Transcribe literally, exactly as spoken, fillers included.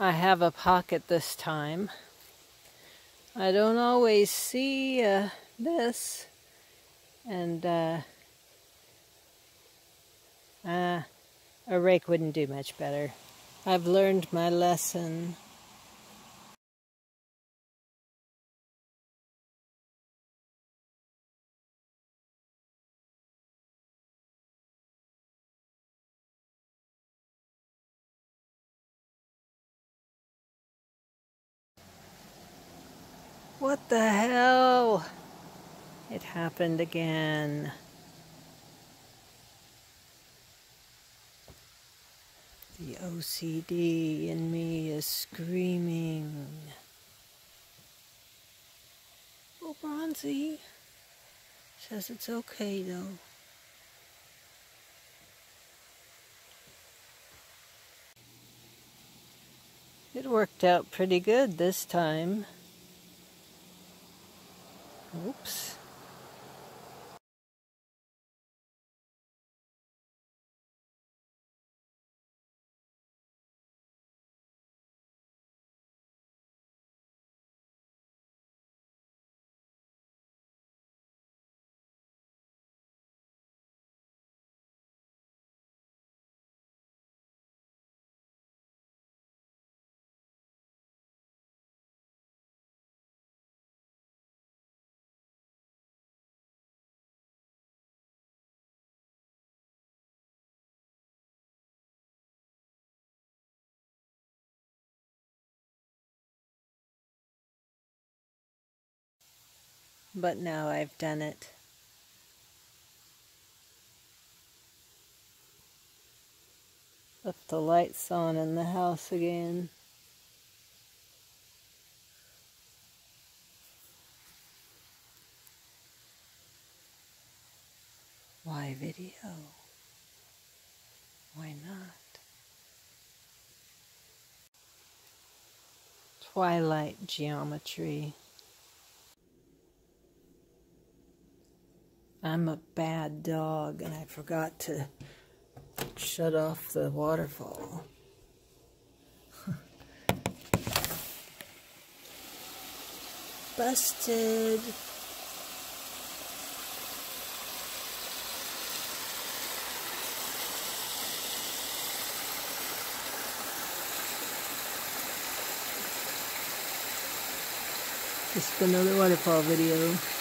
I have a pocket this time. I don't always see uh, this, and uh, uh, a rake wouldn't do much better. I've learned my lesson. What the hell? It happened again. The O C D in me is screaming. Oh, Bronzy says it's okay though. It worked out pretty good this time. Oops. But now I've done it. Left the lights on in the house again. Why video? Why not? Twilight geometry. I'm a bad dog and I forgot to shut off the waterfall. Busted. Just another waterfall video.